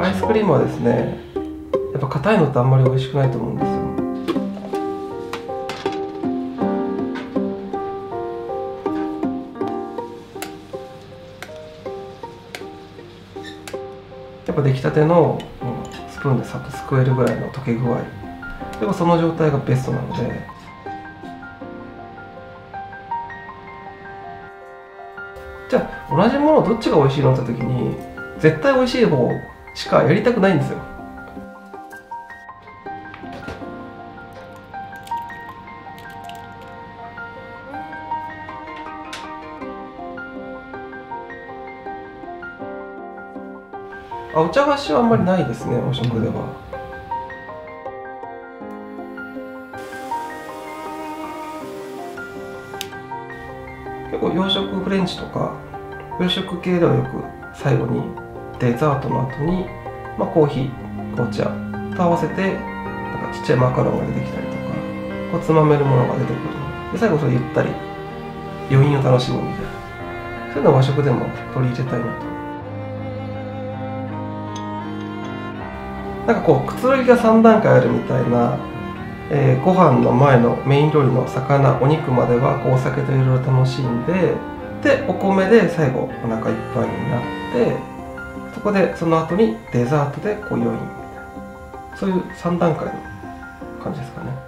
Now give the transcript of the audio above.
アイスクリームはですね、やっぱ硬いのってあんまり美味しくないと思うんですよ。やっぱ出来たてのスプーンでさっとすくえるぐらいの溶け具合、やっぱその状態がベストなので、じゃあ同じものどっちが美味しいのって時に絶対美味しい方しかやりたくないんですよ。お茶菓子はあんまりないですね、和食では。結構洋食フレンチとか洋食系ではよく最後にデザートの後に、コーヒー、紅茶と合わせてなんかちっちゃいマカロンが出てきたりとか、こうつまめるものが出てくるので、最後それゆったり余韻を楽しむみたいな、そういうのを和食でも取り入れたいなと。なんかこうくつろぎが3段階あるみたいな、ご飯の前のメイン料理の魚、お肉まではこうお酒といろいろ楽しんで、でお米で最後お腹いっぱいになって、そこでその後にデザートでこう余韻みたいな、そういう3段階の感じですかね。